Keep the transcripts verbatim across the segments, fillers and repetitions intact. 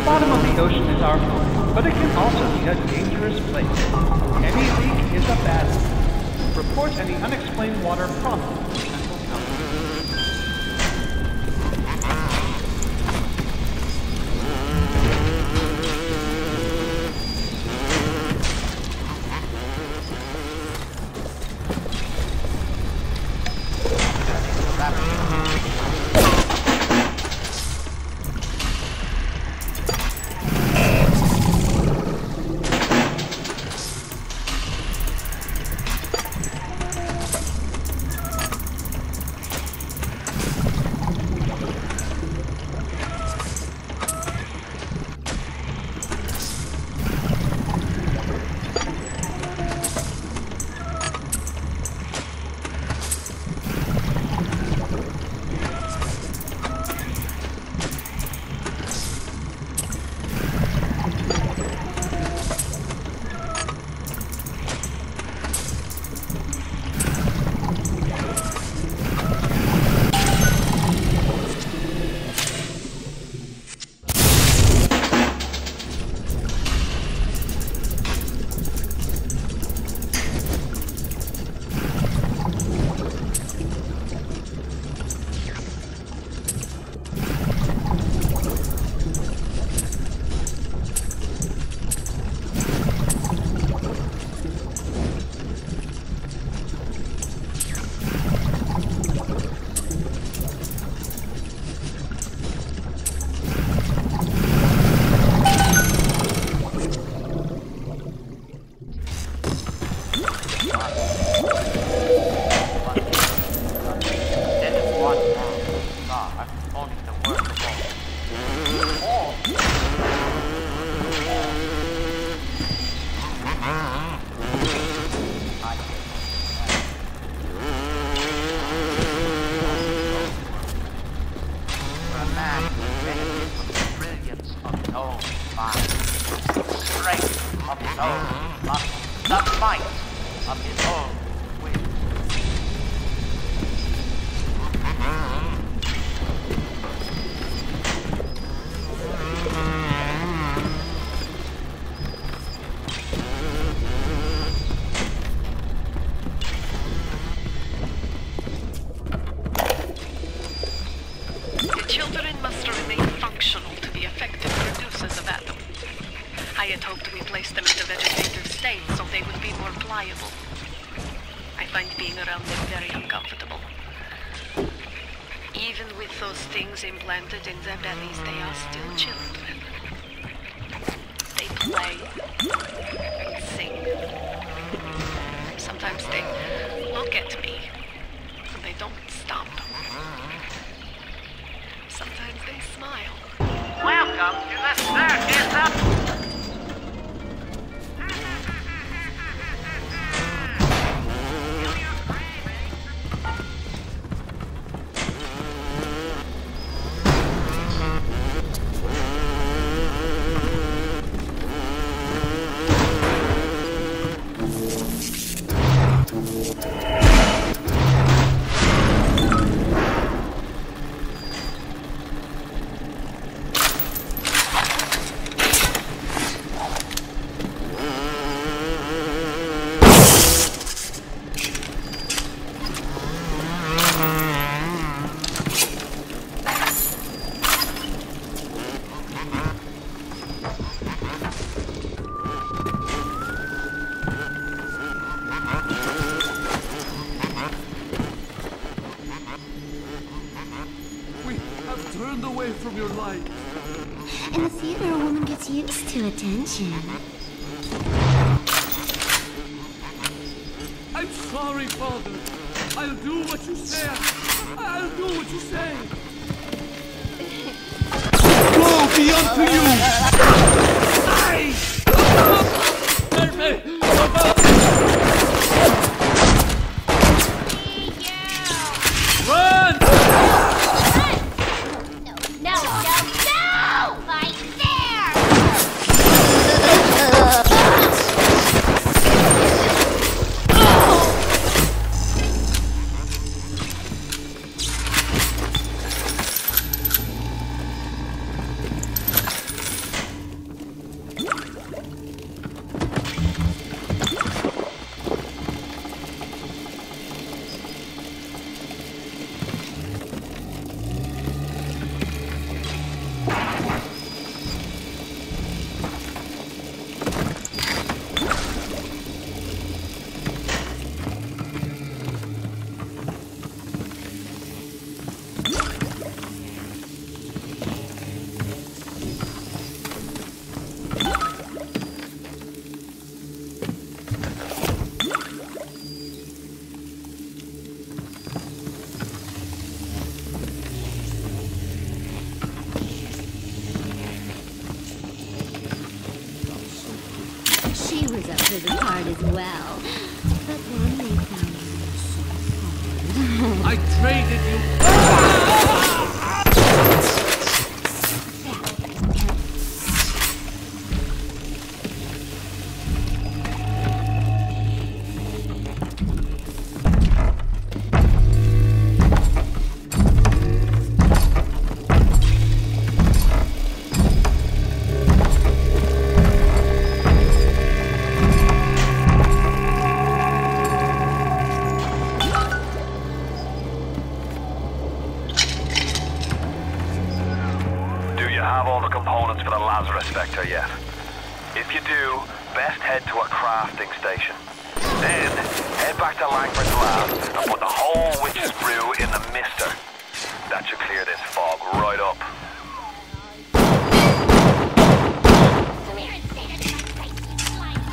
bottom of the ocean is our home, but it can also be a dangerous place. Any leak is a bad one. Report any unexplained water promptly to Central Council. Implanted in their bellies, they are still children. They play and sing. Sometimes they look at me and they don't stop. Sometimes they smile. Welcome to the circus of... In the theater, a woman gets used to attention. I'm sorry, Father. I'll do what you say. I'll do what you say. Woe be unto you! I! Help me! Run! No, no, no! Right there! for the part as well. But then they found you so hard. I traded you. Vector yet. If you do, best head to a crafting station. Then, head back to Langford's lab and put the whole witch's brew in the mister. That should clear this fog right up. Come here and stand in my face, you flying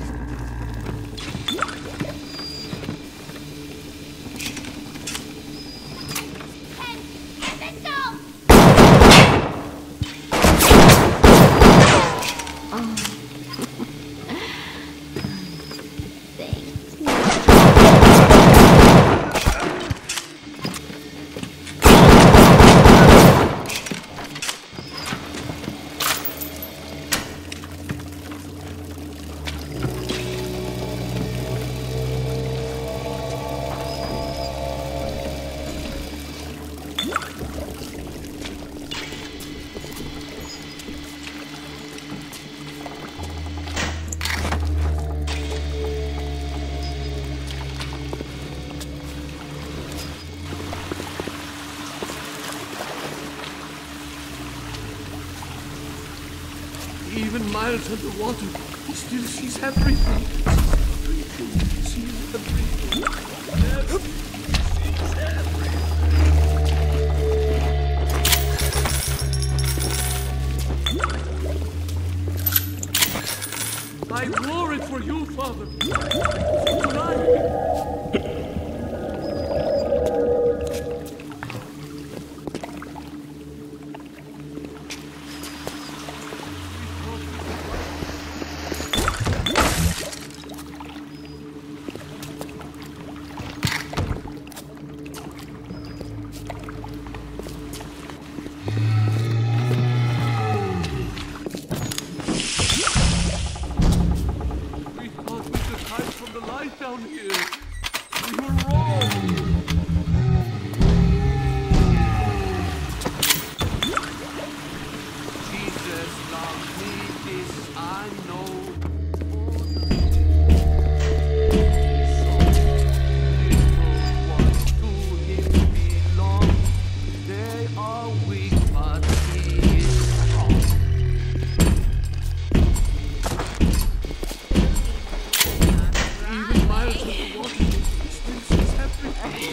bastard. Ten, let's go! Even miles underwater, he still sees everything. He sees everything. Everything. He sees everything. I worried for you, Father. Tonight. Down here. We were wrong. Jesus loves me, this I know. So little ones to him belong. They are weak, but he is strong. Even miles of the water, he still sees everything.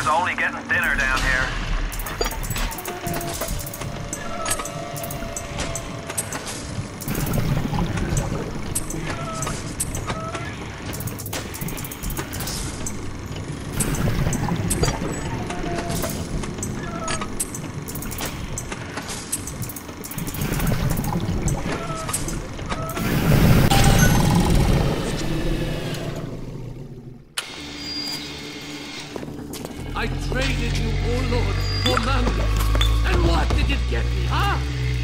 Inspector's only getting thinner down here. I traded you, oh Lord, for money. And what did it get me, huh?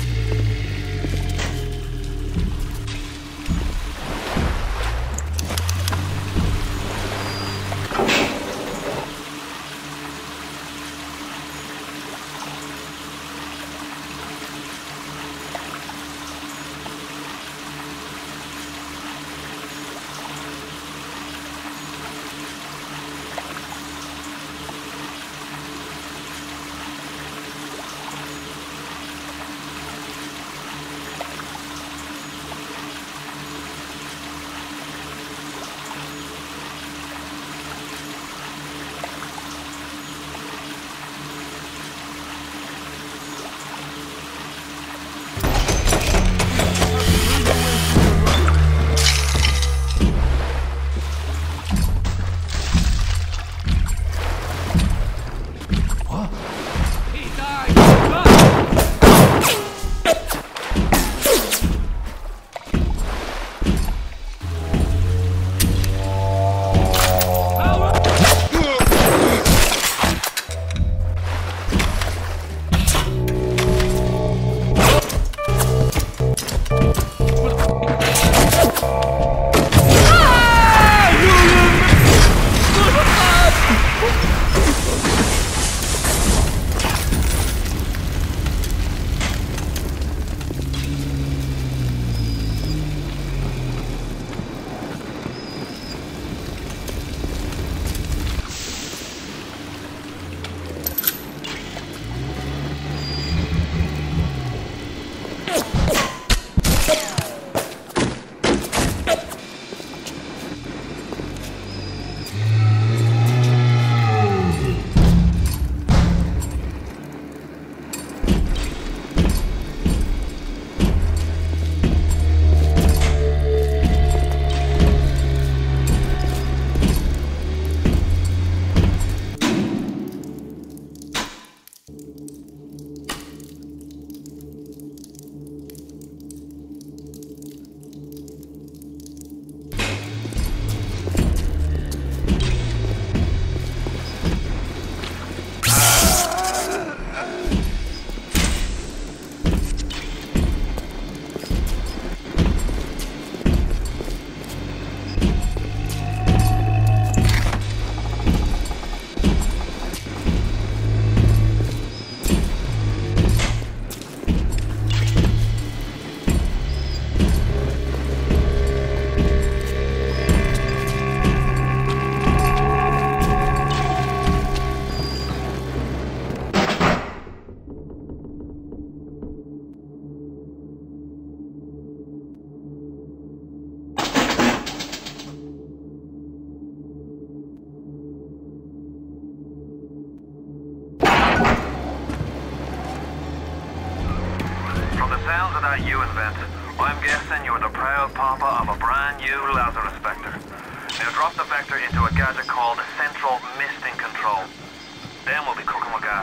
Sounds of that you invent. I'm guessing you're the proud papa of a brand new Lazarus Vector. Now drop the Vector into a gadget called Central Misting Control. Then we'll be cooking with gas.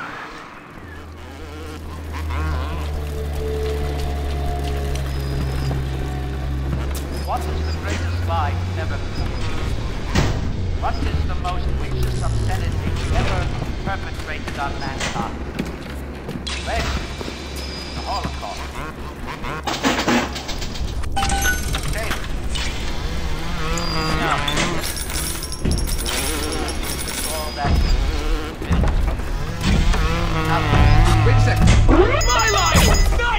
What is the greatest lie ever told? What is the most vicious obscenity ever perpetrated on mankind? Slavery. The Holocaust. Slavery. No. All that. Now, Wait a second. My life! Not...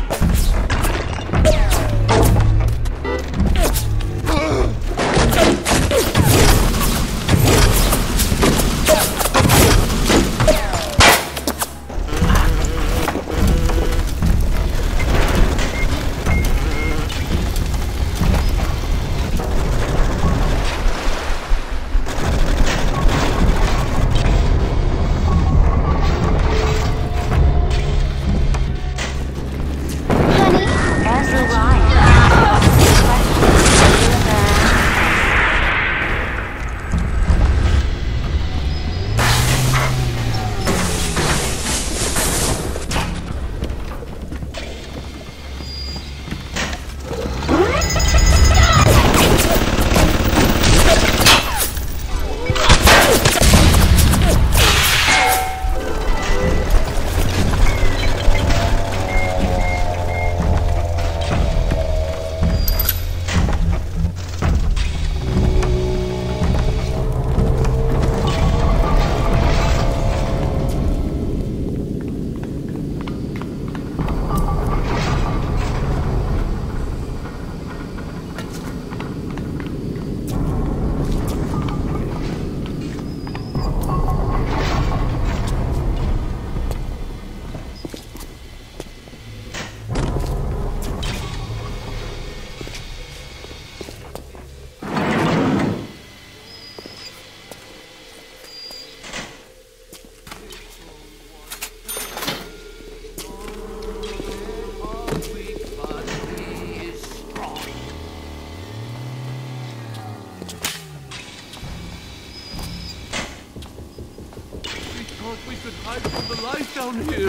thought we could hide from the light down here.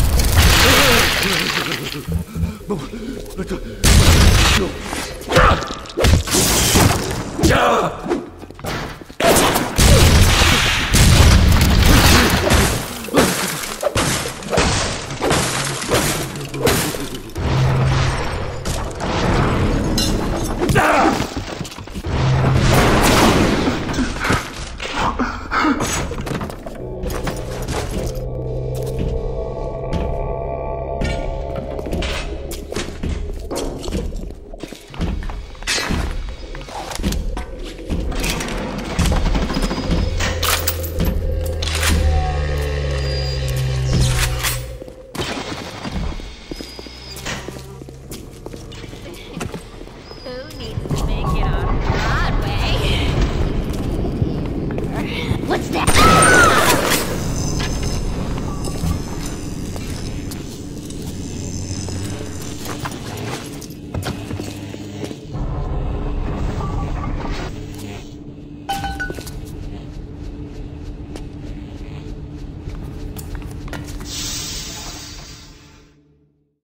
We were all...